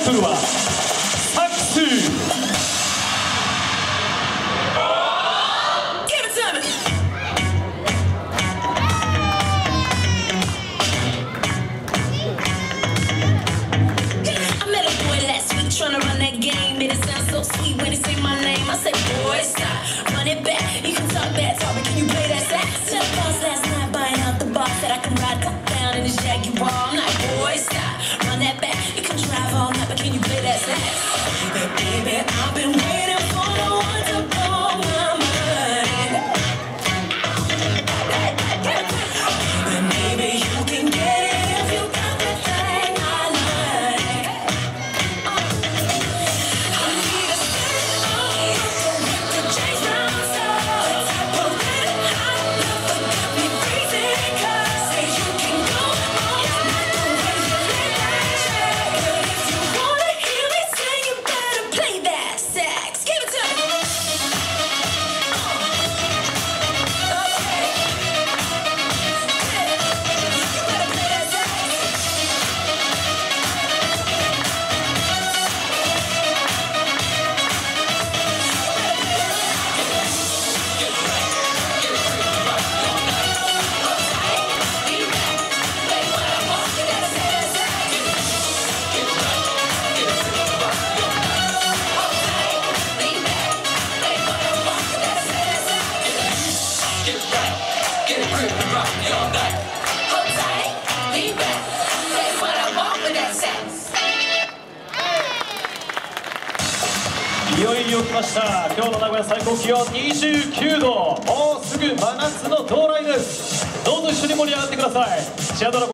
トルはサックス。 Trying to run that game, made it sound so sweet when he say my name. I said, boy, stop, run it back. You can talk that talk, but can you play that sax? Said the boss last night buying out the box that I can ride top down in his Jaguar. I'm like, boy, stop, run that back. You can drive all night, but can you play that sax? Baby, baby, I've been waiting for the one to blow my mind. Baby, maybe you can get it if you got the thing I like. いよいよ来ました。今日の名古屋最高気温29度。もうすぐ真夏の到来です。どうぞ一緒に盛り上がってください。チアドラゴン